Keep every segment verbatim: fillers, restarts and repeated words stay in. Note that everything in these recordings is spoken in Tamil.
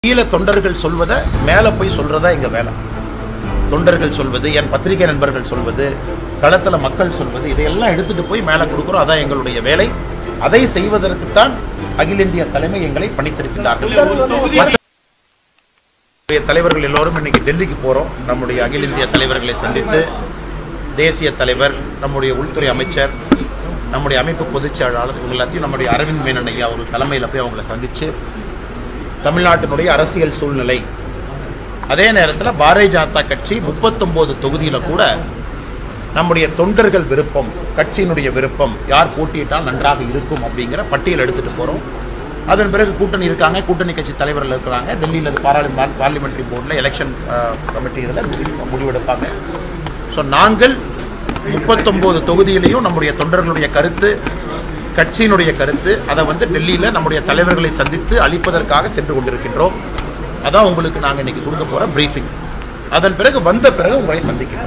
கீழ தொண்டர்கள் சொல்வதை மேலே போய் சொல்றதா எங்க வேலை. தொண்டர்கள் சொல்வது, என் பத்திரிகை நண்பர்கள் சொல்வது, களத்துல மக்கள் சொல்வது, இதையெல்லாம் எடுத்துட்டு போய் மேலே கொடுக்குறோம். அதான் எங்களுடைய வேலை. அதை செய்வதற்குத்தான் அகில இந்திய தலைமை எங்களை பணித்திருக்கிறார்கள். தலைவர்கள் எல்லோரும் இன்னைக்கு டெல்லிக்கு போறோம். நம்முடைய அகில இந்திய தலைவர்களை சந்தித்து தேசிய தலைவர், நம்முடைய உள்துறை அமைச்சர், நம்முடைய அமைப்பு பொதுச் செயலாளர் இவங்க எல்லாத்தையும் நம்முடைய அரவிந்த் மேனன் ஐயா ஒரு தலைமையில் போய் அவங்களை சந்திச்சு தமிழ்நாட்டினுடைய அரசியல் சூழ்நிலை, அதே நேரத்தில் பாரதிய ஜனதா கட்சி முப்பத்தொன்பது தொகுதியில் கூட நம்முடைய தொண்டர்கள் விருப்பம், கட்சியினுடைய விருப்பம், யார் போட்டியிட்டால் நன்றாக இருக்கும் அப்படிங்கிற பட்டியல் எடுத்துகிட்டு போகிறோம். அதன் பிறகு கூட்டணி இருக்காங்க, கூட்டணி கட்சி தலைவர்கள் இருக்கிறாங்க. டெல்லியில் பார்லிமெண்ட் பார்லிமெண்ட்ரி போர்டில் எலெக்ஷன் கமிட்டி இதில் முடிவெடுப்பாங்க. ஸோ நாங்கள் முப்பத்தொம்போது தொகுதியிலையும் நம்முடைய தொண்டர்களுடைய கருத்து, கட்சியினுடைய கருத்து, அதை வந்து டெல்லியில் நம்முடைய தலைவர்களை சந்தித்து அளிப்பதற்காக சென்று கொண்டிருக்கின்றோம். அதான் உங்களுக்கு நாங்கள் இன்னைக்கு கொடுக்க போகிற பிரீஃபிங். அதன் பிறகு வந்த பிறகு உங்களை சந்திக்கிறோம்.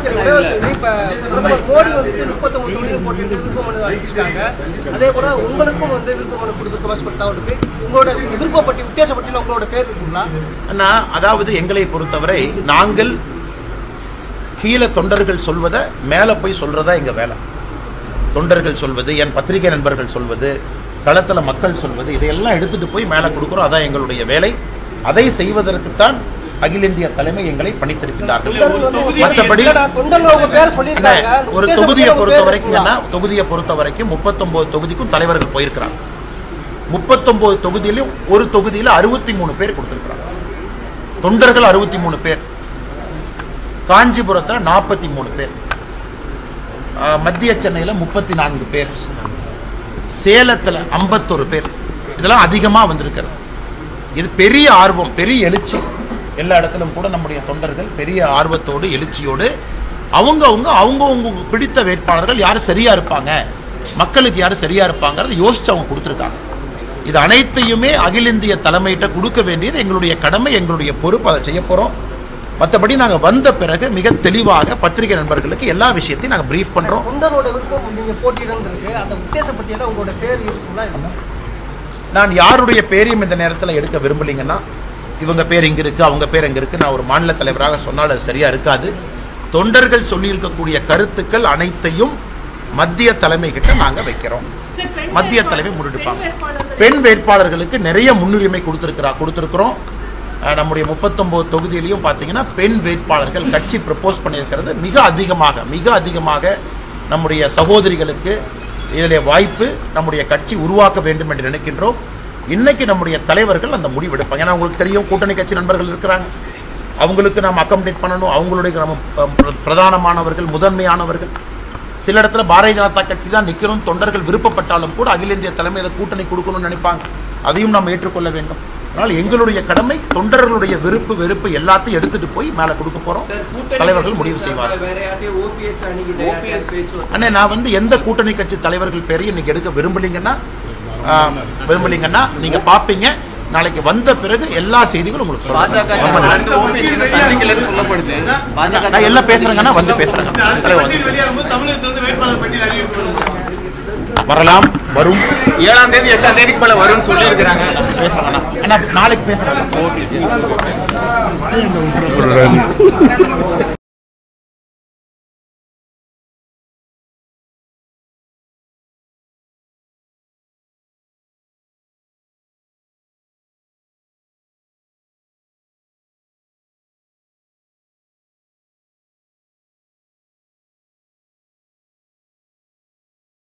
அதாவது எங்களை பொறுத்தவரை நாங்கள் கீழ தொண்டர்கள் சொல்வதை மேலே போய் சொல்றதா எங்க வேலை. தொண்டர்கள் சொல்வது, என் பத்திரிகை நண்பர்கள் சொல்வது, களத்தில் மக்கள் சொல்வது, இதையெல்லாம் எடுத்துட்டு போய் மேலே கொடுக்குறோம். அதான் எங்களுடைய வேலை. அதை செய்வதற்குத்தான் அகில இந்திய தலைமை எங்களை பணித்திருக்கிறார்கள். மற்றபடி ஒரு தொகுதியை பொறுத்த வரைக்கும் தொகுதியை பொறுத்த வரைக்கும் முப்பத்தொன்பது தொகுதிக்கும் தலைவர்கள் போயிருக்கிறாங்க. முப்பத்தொன்பது தொகுதியிலும் ஒரு தொகுதியில் அறுபத்தி மூணு பேர் கொடுத்திருக்கிறாங்க. தொண்டர்கள் அறுபத்தி மூணு பேர், காஞ்சிபுரத்தில் நாற்பத்தி மூணு பேர், மத்திய சென்னையில் முப்பத்தி நான்கு பேர், சேலத்தில் ஐம்பத்தொரு பேர். இதெல்லாம் அதிகமாக வந்திருக்கிறது. இது பெரிய ஆர்வம், பெரிய எழுச்சி. எல்லா இடத்திலும் கூட நம்முடைய தொண்டர்கள் பெரிய ஆர்வத்தோடு எழுச்சியோடு அவங்க அவங்க அவங்கவுங்க பிடித்த வேட்பாளர்கள் யார் சரியா இருப்பாங்க, மக்களுக்கு யார் சரியா இருப்பாங்கிறத யோசிச்சு அவங்க கொடுத்துருக்காங்க. இது அனைத்தையுமே அகில இந்திய தலைமையிட்ட கொடுக்க வேண்டியது எங்களுடைய கடமை, எங்களுடைய பொறுப்பு. அதை செய்ய போறோம். மற்றபடி நாங்கள் வந்த பிறகு மிக தெளிவாக பத்திரிகை நண்பர்களுக்கு எல்லா விஷயத்தையும் நாங்கள் பிரீஃப் பண்றோம். நான் யாருடைய பேரையும் இந்த நேரத்தில் எடுக்க விரும்பலைங்கன்னா, இவங்க பேர் இங்க இருக்கு, அவங்க பேர் எங்க இருக்கு, நான் ஒரு மாநில தலைவராக சொன்னால் அது சரியா இருக்காது. தொண்டர்கள் சொல்லியிருக்கக்கூடிய கருத்துக்கள் அனைத்தையும் மத்திய தலைமை கிட்ட நாங்கள் வைக்கிறோம். மத்திய தலைமை முன்னெடுப்பாங்க. பெண் வேட்பாளர்களுக்கு நிறைய முன்னுரிமை கொடுத்திருக்கிறா கொடுத்திருக்கிறோம். நம்முடைய முப்பத்தொன்பது தொகுதியிலையும் பார்த்தீங்கன்னா பெண் வேட்பாளர்கள் கட்சி ப்ரப்போஸ் பண்ணியிருக்கிறது மிக அதிகமாக மிக அதிகமாக நம்முடைய சகோதரிகளுக்கு இதில் வாய்ப்பு நம்முடைய கட்சி உருவாக்க வேண்டும் என்று நினைக்கின்றோம். இன்னைக்கு நம்முடைய தலைவர்கள் அந்த முடிவு எடுப்பாங்க. ஏன்னா உங்களுக்கு தெரியும், கூட்டணி கட்சி நண்பர்கள் இருக்கிறாங்க, அவங்களுக்கு நாம் அக்கமடேட் பண்ணணும். அவங்களுடைய நம்ம பிரதானமானவர்கள், முதன்மையானவர்கள். சில இடத்துல பாரதிய ஜனதா கட்சி தான் நிற்கணும், தொண்டர்கள் விருப்பப்பட்டாலும் கூட அகில இந்திய தலைமை இதை கூட்டணி கொடுக்கணும்னு நினைப்பாங்க. அதையும் நாம் ஏற்றுக்கொள்ள வேண்டும். அதனால் எங்களுடைய கடமை தொண்டர்களுடைய விருப்பு வெறுப்பு எல்லாத்தையும் எடுத்துட்டு போய் மேலே கொடுக்க போறோம். தலைவர்கள் முடிவு செய்வார்கள். அண்ணே, நான் வந்து எந்த கூட்டணி கட்சி தலைவர்கள் பேரையும் இன்னைக்கு எடுக்க விரும்பலீங்கன்னா விரும்பலீங்கன்னா நீங்க பாப்பீங்க. நாளைக்கு வந்த பிறகு எல்லா செய்திகளும் உங்களுக்கு சொல்லுங்க. நான் எல்லாம் பேசுறேங்கன்னா வந்து பேசுறேங்க. வரலாம், வரும். ஏழாம் தேதி எட்டாம் தேதிக்கு மேல வரும்னு சொல்லி இருக்கிறாங்க. நாளைக்கு பேசுறேன்.